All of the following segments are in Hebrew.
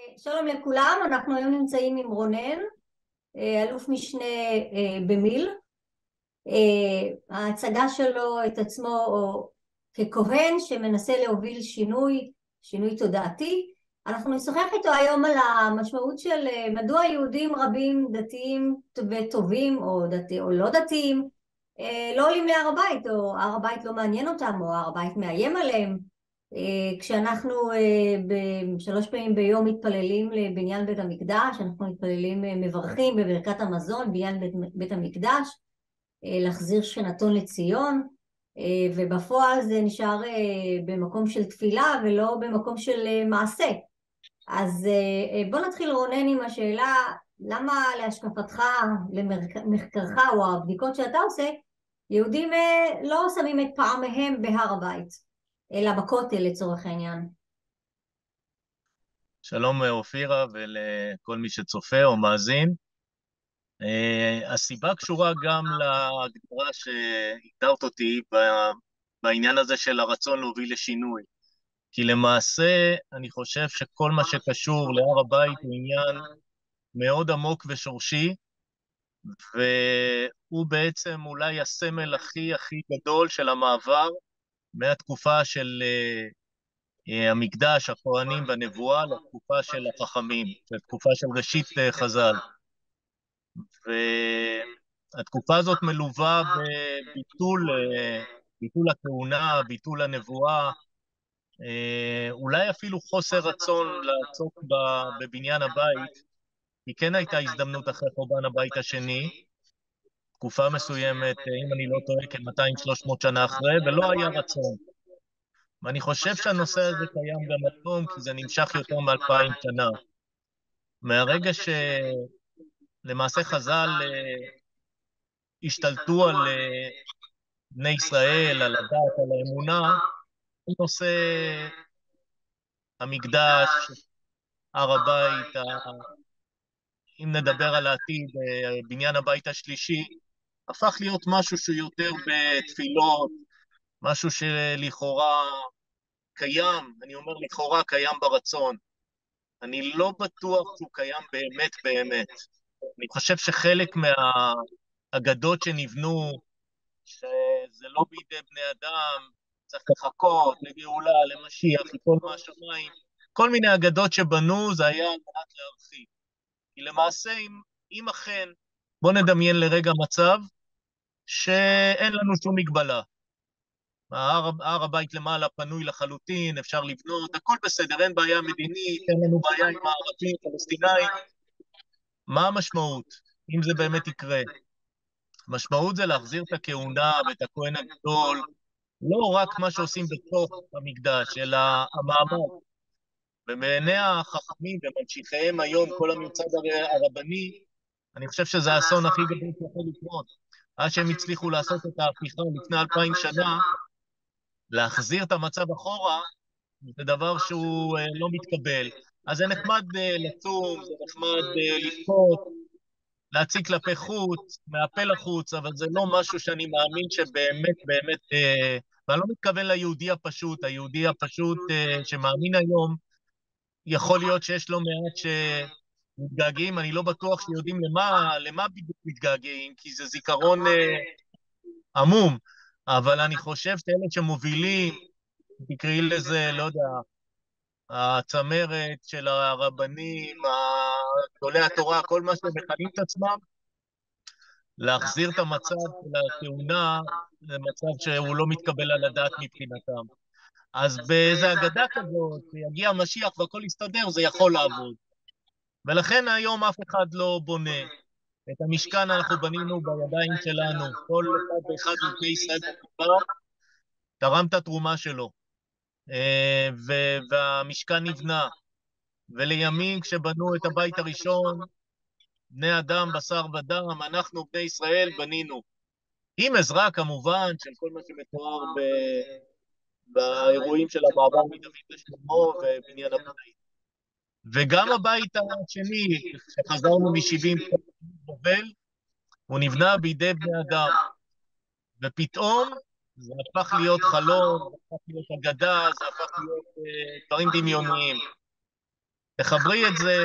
שלום לכולם, אנחנו היום נמצאים עם רונן, אלוף משנה במיל. ההצגה שלו את עצמו ככהן שמנסה להוביל שינוי תודעתי. אנחנו נשוחח איתו היום על המשמעות של מדוע יהודים רבים דתיים וטובים או לא דתיים לא עולים להר הבית, או הר הבית לא מעניין אותם, או הר הבית מאיים עליהם. כשאנחנו 3 פעמים ביום מתפללים לבניין בית המקדש, אנחנו מתפללים, מברכים בברכת המזון בעניין בית המקדש, להחזיר שכנתון לציון, ובפועל זה נשאר במקום של תפילה ולא במקום של מעשה. אז בוא נתחיל רונן עם השאלה, למה להשקפתך, למחקרך או הבדיקות שאתה עושה, יהודים לא שמים את פעמיהם בהר הבית, אלא בכותל לצורך העניין? שלום אופירה ולכל מי שצופה או מאזין. הסיבה קשורה גם להגדרה שהגדרת אותי בעניין הזה של הרצון להוביל לשינוי. כי למעשה אני חושב שכל מה שקשור להר הבית הוא עניין מאוד עמוק ושורשי, והוא בעצם אולי הסמל הכי גדול של המעבר מהתקופה של המקדש, הכהנים והנבואה, לתקופה של החכמים, לתקופה של ראשית חז"ל. והתקופה הזאת מלווה בביטול הכהונה, ביטול הנבואה, אולי אפילו חוסר רצון לעסוק בבניין הבית, כי כן הייתה הזדמנות אחרי חורבן הבית השני, תקופה מסוימת, אם אני לא טועה, כ-200-300 שנה אחרי, ולא היה רצון. ואני חושב שהנושא הזה קיים גם היום, כי זה נמשך יותר מ-2000 שנה. מהרגע שלמעשה חז"ל השתלטו על בני ישראל, על הדת, על האמונה, נושא המקדש, הר הבית, אם נדבר על העתיד, בניין הבית השלישי, הפך להיות משהו שהוא יותר בתפילות, משהו שלכאורה קיים, אני אומר לכאורה קיים ברצון. אני לא בטוח שהוא קיים באמת באמת. אני חושב שחלק מהאגדות שנבנו, שזה לא בידי בני אדם, צריך לחכות לגאולה, למשיח, ליפול מהשמיים, כל מיני אגדות שבנו, זה היה על מנת להרחיב. כי למעשה, אם אכן, בוא נדמיין לרגע מצב שאין לנו שום מגבלה. הר הבית למעלה פנוי לחלוטין, אפשר לבנות, הכל בסדר, אין בעיה מדינית, אין לנו בעיה עם הערבים, פלסטינאים. מה המשמעות, אם זה באמת יקרה? המשמעות זה להחזיר את הכהונה ואת הכהן הגדול, לא רק מה שעושים בתוך המקדש, אלא המעמד. ובעיני החכמים וממשיכיהם היום, כל הממסד הרבני, אני חושב שזה האסון הכי גדול שיכול לקרות. עד שהם הצליחו לעשות את ההפיכה לפני 2000 שנה, להחזיר את המצב אחורה, זה דבר שהוא לא מתקבל. אז זה נחמד לצום, זה נחמד לבכות, להציג כלפי חוץ, מהפה לחוץ, אבל זה לא משהו שאני מאמין שבאמת, באמת, ואני לא מתכוון ליהודי הפשוט, היהודי הפשוט שמאמין היום, יכול להיות שיש לו מעט שמתגעגעים, אני לא בטוח שיודעים למה בדיוק מתגעגעים, כי זה זיכרון עמום, אבל אני חושב שאלה שמובילים, תקראי לזה, לא יודע, הצמרת של הרבנים, גדולי התורה, כל מה שהם מכנים את עצמם, להחזיר את המצב של הכהונה, זה מצב שהוא לא מתקבל על הדעת מבחינתם. אז באיזה אגדה כזאת, שיגיע המשיח והכל יסתדר, זה יכול לעבוד. ולכן היום אף אחד לא בונה. את המשכן אנחנו בנינו בידיים שלנו. כל אחד ואחד מבני ישראל תרם את התרומה שלו. והמשכן נבנה. ולימים כשבנו את הבית הראשון, בני אדם, בשר ודם, אנחנו בני ישראל בנינו. עם עזרה כמובן של כל מה שמתואר באירועים של המעבר מדוד לשלמה ובניין הבית. וגם הבית השני, שחזרנו מ-70 בבל, הוא נבנה בידי בני אדם. ופתאום זה הפך להיות חלום, זה הפך להיות אגדה, זה הפך להיות דברים דמיוניים. תחברי את זה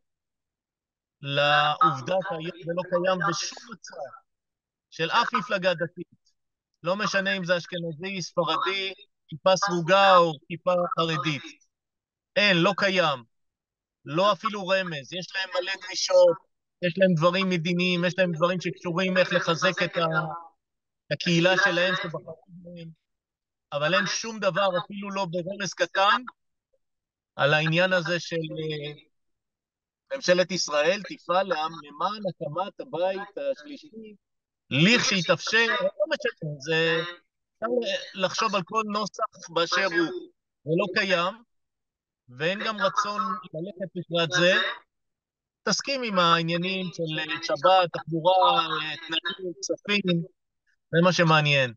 לעובדה שהיום זה לא קיים בשום מצב של אף מפלגה דתית. לא משנה אם זה אשכנזי, ספרדי, כיפה סרוגה או כיפה חרדית. אין, לא קיים. לא אפילו רמז. יש להם מלא דרישות, יש להם דברים מדיניים, יש להם דברים שקשורים איך לחזק את הקהילה שלהם שבחרו בהם, אבל אין שום דבר, אפילו לא ברמז קטן, על העניין הזה של ממשלת ישראל תפעל למען הקמת הבית השלישי, לכשיתאפשר, לא משנה, זה אפשר לחשוב על כל נוסח באשר הוא, זה לא קיים, ואין גם רצון ללכת לקראת זה. תסכים עם העניינים של שבת, תחבורה, תנאים, כספים, זה מה שמעניין.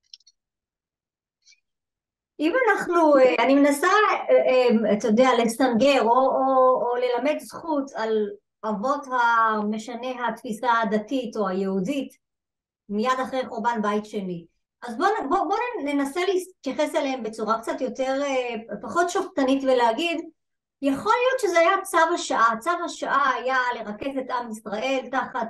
אם אנחנו, אני מנסה, אתה יודע, לסנגר או ללמד זכות על אבות המשנה התפיסה הדתית או היהודית, מיד אחרי חורבן בית שני. אז בוא ננסה להתייחס אליהם בצורה קצת יותר, פחות שופטנית ולהגיד, יכול להיות שזה היה צו השעה. צו השעה היה לרכז את עם ישראל תחת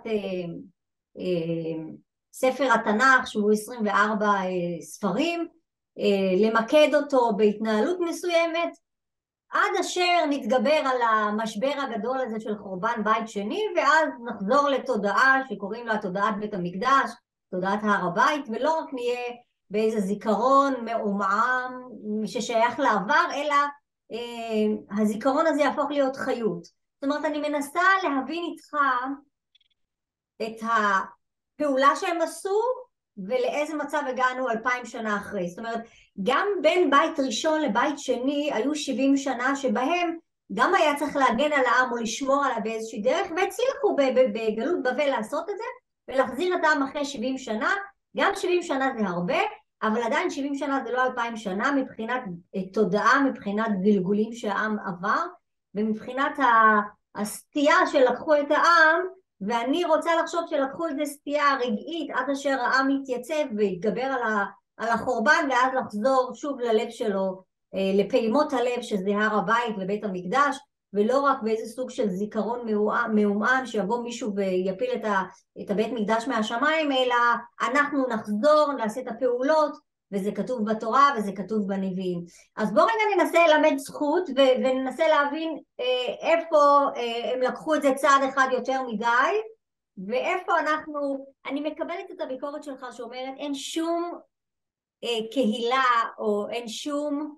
ספר התנ"ך, שהוא 24 ספרים, למקד אותו בהתנהלות מסוימת, עד אשר נתגבר על המשבר הגדול הזה של חורבן בית שני, ואז נחזור לתודעה שקוראים לה תודעת בית המקדש, תודעת הר הבית, ולא רק נהיה באיזה זיכרון מעומעם ששייך לעבר, אלא הזיכרון הזה יהפוך להיות חיות. זאת אומרת, אני מנסה להבין איתך את הפעולה שהם עשו, ולאיזה מצב הגענו 2000 שנה אחרי. זאת אומרת, גם בין בית ראשון לבית שני היו 70 שנה שבהם גם היה צריך להגן על העם או לשמור עליו באיזושהי דרך, והצליחו בגלות בבל לעשות את זה, ולהחזיר את העם אחרי 70 שנה. גם 70 שנה זה הרבה, אבל עדיין 70 שנה זה לא 2000 שנה מבחינת תודעה, מבחינת גלגולים שהעם עבר, ומבחינת הסטייה שלקחו את העם, ואני רוצה לחשוב שלקחו איזה סטייה רגעית עד אשר העם יתייצב ויתגבר על החורבן, ואז לחזור שוב ללב שלו, לפעימות הלב שזה הר הבית ובית המקדש, ולא רק באיזה סוג של זיכרון מעומעם שיבוא מישהו ויפיל את הבית מקדש מהשמיים, אלא אנחנו נחזור, נעשה את הפעולות, וזה כתוב בתורה וזה כתוב בנביאים. אז בואו רגע ננסה ללמד זכות וננסה להבין איפה הם לקחו את זה צעד אחד יותר מדי, ואיפה אני מקבלת את הביקורת שלך שאומרת אין שום קהילה או אין שום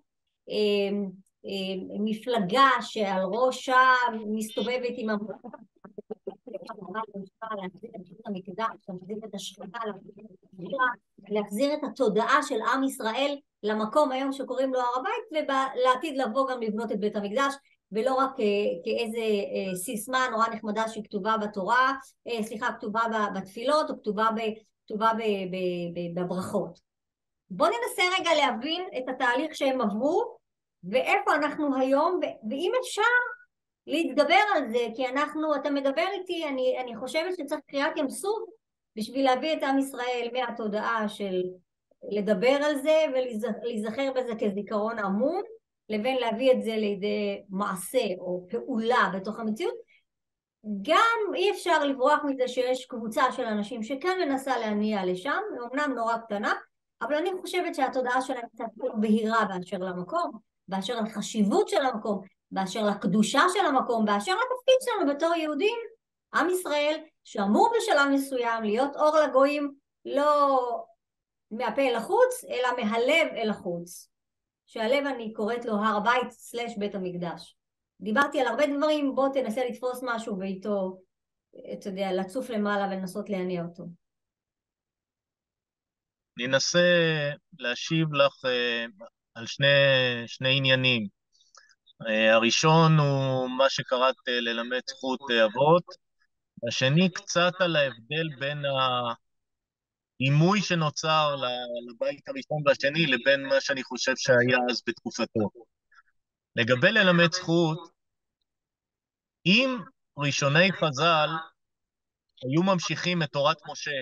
מפלגה שעל ראשה מסתובבת עם להחזיר את התודעה של עם ישראל למקום היום שקוראים לו הר הבית, ולעתיד לבוא גם לבנות את בית המקדש, ולא רק כאיזה סיסמה נורא נחמדה שכתובה בתורה, כתובה בתפילות או כתובה בברכות. בואו ננסה רגע להבין את התהליך שהם עברו ואיפה אנחנו היום, ואם אפשר להתגבר על זה, כי אתה מדבר איתי, אני חושבת שצריך קריאת ים סוף בשביל להביא את עם ישראל מהתודעה של לדבר על זה ולהיזכר בזה כזיכרון עמום, לבין להביא את זה לידי מעשה או פעולה בתוך המציאות. גם אי אפשר לברוח מזה שיש קבוצה של אנשים שכן מנסה להניע לשם, אמנם נורא קטנה, אבל אני חושבת שהתודעה שלהם קצת בהירה באשר למקום, באשר לחשיבות של המקום, באשר לקדושה של המקום, באשר לתפקיד שלנו בתור יהודים, עם ישראל שאמור בשלב מסוים להיות אור לגויים, לא מהפה אל החוץ, אלא מהלב אל החוץ. שהלב אני קוראת לו הר הבית / בית המקדש. דיברתי על הרבה דברים, בוא תנסה לתפוס משהו ואיתו, אתה יודע, לצוף למעלה ולנסות להניע אותו. אני אנסה להשיב לך על שני עניינים. הראשון הוא מה שקראת ללמד זכות אבות, השני קצת על ההבדל בין הדימוי שנוצר לבית הראשון והשני לבין מה שאני חושב שהיה אז בתקופתו. לגבי ללמד זכות, אם ראשוני חז"ל היו ממשיכים את תורת משה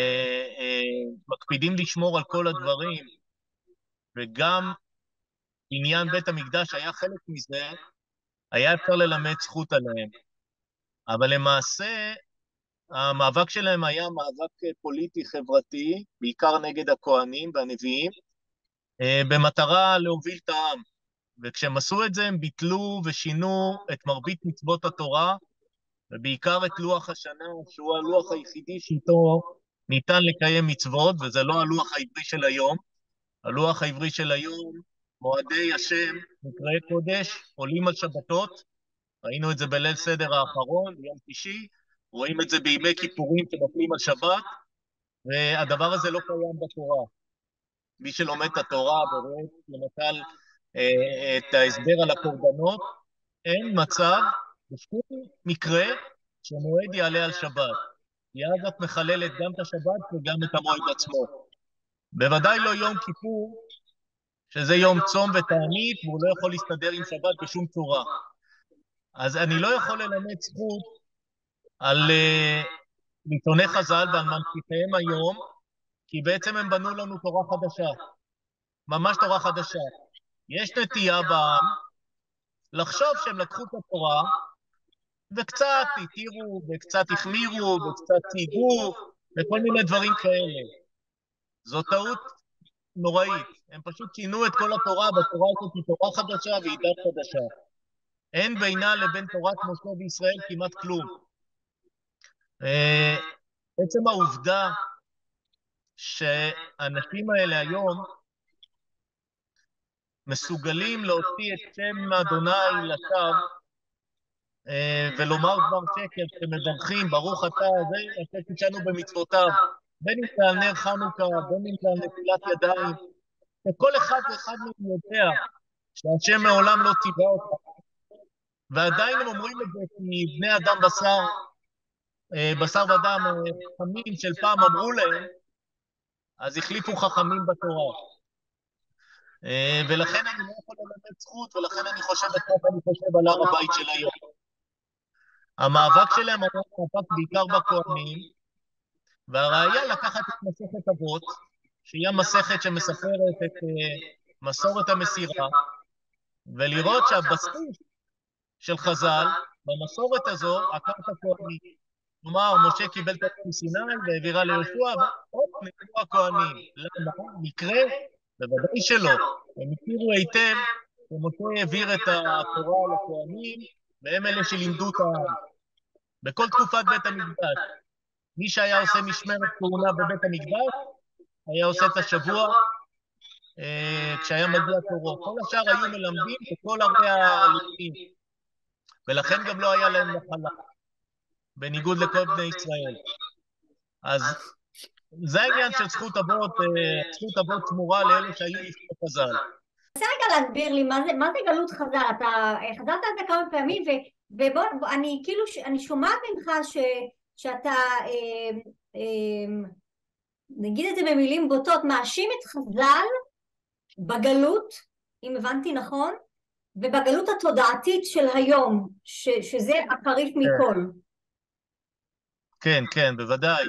ומקפידים לשמור על כל הדברים, וגם בניין בית המקדש היה חלק מזה, היה אפשר ללמד זכות עליהם. אבל למעשה, המאבק שלהם היה מאבק פוליטי-חברתי, בעיקר נגד הכהנים והנביאים, במטרה להוביל את העם. וכשהם עשו את זה, הם ביטלו ושינו את מרבית מצוות התורה, ובעיקר את לוח השנה, שהוא הלוח היחידי שאיתו ניתן לקיים מצוות, וזה לא הלוח העברי של היום. הלוח העברי של היום, מועדי השם, מקראי קודש, עולים על שבתות, ראינו את זה בליל סדר האחרון, ביום שישי, רואים את זה בימי כיפורים שנופלים על שבת, והדבר הזה לא קיים בתורה. מי שלומד את התורה ורואה למשל את ההסבר על הקורבנות, אין מצב בשום מקרה שמועד יעלה על שבת. כי אז את מחללת גם את השבת וגם את המועד עצמו. בוודאי לא יום כיפור, שזה יום צום ותענית, והוא לא יכול להסתדר עם שבת בשום צורה. אז אני לא יכול ללמד זכות על עיתוני חז"ל ועל ממשיכיהם היום, כי בעצם הם בנו לנו תורה חדשה. ממש תורה חדשה. יש נטייה בעם לחשוב שהם לקחו את התורה, וקצת התירו, וקצת החמירו, וקצת צייגו, וכל מיני דברים כאלה. זו טעות נוראית. הם פשוט שינו את כל התורה, והתורה הזאת היא תורה חדשה והיא דת חדשה. אין בינה לבין תורת משה וישראל כמעט כלום. בעצם העובדה שהאנשים האלה היום מסוגלים להוציא את שם אדוני לשווא ולומר דבר שקר שמברכים, ברוך אתה, זה עשה קידשנו במצוותיו, בין אם זה על נר חנוכה, בין אם זה על נטילת ידיים, וכל אחד ואחד מהם יודע שהשם מעולם לא ציווה אותה, ועדיין הם אומרים את זה כי בני אדם בשר ודם חכמים של פעם אמרו להם, אז החליפו חכמים בתורה. ולכן אני לא יכול ללמד זכות, ולכן אני חושב על הר הבית של היום. המאבק שלהם היה מאבק בעיקר בכהנים, והראיה לקחת את מסכת אבות, שהיא המסכת שמספרת את מסורת המסירה, ולראות שהבסיס של חז"ל, במסורת הזו, עקר את הכהנים. כלומר, משה קיבל את סיני והעבירה ליהושע, ועוד נקראו הכהנים. למה? מקרה? בוודאי שלא. הם הכירו היטב שמשה העביר את התורה לכהנים, והם אלה שלימדו את העם. בכל תקופת בית המקדש, מי שהיה עושה משמרת כהונה בבית המקדש, היה עושה את השבוע כשהיה מגיע תורו. כל השאר היו מלמדים בכל ערי הלוויים, ולכן גם לא היה להם נחלה, בניגוד לכל בני ישראל. אז זה העניין של זכות אבות, זכות אבות שמורה לאלה שהיו לפני חז"ל. רוצה רגע להסביר לי מה זה גלות חז"ל? אתה חזרת על זה כמה פעמים, ובוא, אני כאילו, אני שומעת ממך שאתה, נגיד את זה במילים בוטות, מאשים את חז"ל בגלות, אם הבנתי נכון, ובגלות התודעתית של היום, שזה החריף מכל. כן, כן, בוודאי.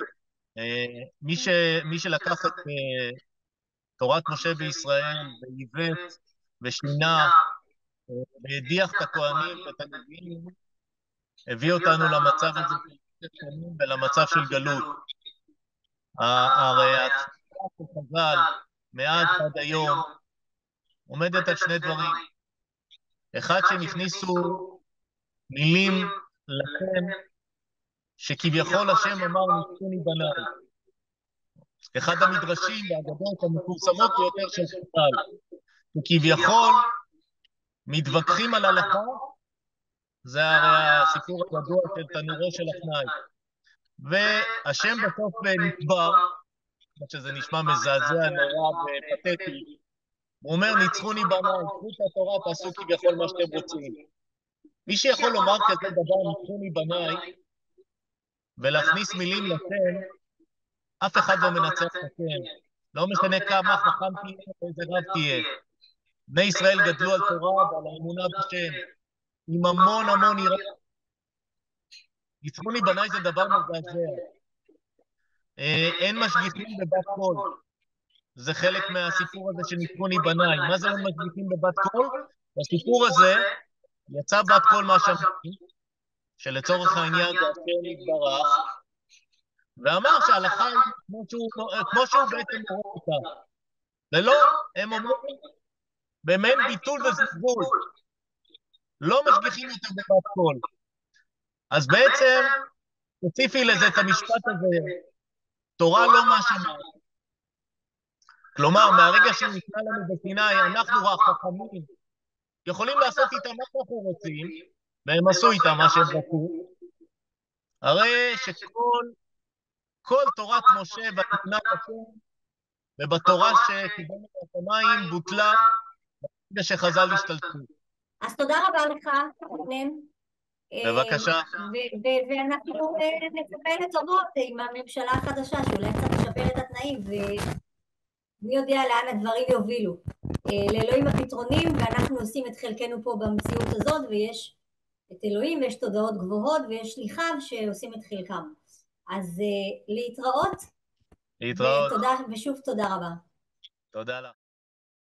מי שלקח את תורת משה בישראל ועיוות ושינה והדיח את הכהנים ואת הנביאים, הביא אותנו למצב הזה ולמצב של גלות. הרי התפיסה של חז"ל מאז עד היום עומדת על שני דברים. אחד, שהם הכניסו מילים לכם שכביכול השם אמר ניצחוני בניי. אחד המדרשים והאגדות המפורסמות ביותר של חז"ל, שכביכול מתווכחים על הלכה, זה הרי הסיפור הגדול של תנורו של הכנאי. והשם בסוף נקבר, שזה נשמע מזעזע, נורא ופתטי, הוא אומר ניצחוני בניי, קחו את התורה, תעשו כביכול מה שאתם רוצים. מי שיכול לומר כזה דבר ניצחוני בניי, ולהכניס מילים לשם, אף אחד לא מנצח את השם. לא משנה כמה חכם תהיה ואיזה רב תהיה. בני ישראל גדלו על תורה ועל האמונה בשם, עם המון המון יראה. ניצחוני בניי זה דבר מזעזע. אין משגיחים בבת קול. זה חלק מהסיפור הזה של ניצחוני בניי. מה זה לא משגיחים בבת קול? בסיפור הזה יצא בת קול מהשמיים, שלצורך העניין זה השם יתברך, ואמר שההלכה היא כמו שהוא בעצם מורה אותה. ולא, הם אומרים, במעין ביטול וזלזול, לא משגיחים יותר בבת קול. אז בעצם, תוסיפי לזה את המשפט הזה, תורה לא מהשמיים. כלומר, מהרגע שניתנה לנו בסיני, אנחנו החכמים, יכולים לעשות איתם מה שאנחנו רוצים, והם עשו איתם מה שהם רצו, הרי שכל תורת משה והתמונת השם, ובתורה שקיבלנו מהשמיים בוטלה ברגע שחז"ל השתלטו. אז תודה רבה לך, רונן. בבקשה. ואנחנו נקבל לטובות עם הממשלה החדשה, שאולי קצת תשפר את התנאים, ומי יודע לאן הדברים יובילו. לאלוהים הפתרונים, ואנחנו עושים את חלקנו פה במציאות הזאת, ויש את אלוהים, ויש תודעות גבוהות, ויש שליחיו שעושים את חלקם. אז להתראות. להתראות. ושוב תודה רבה. תודה לך.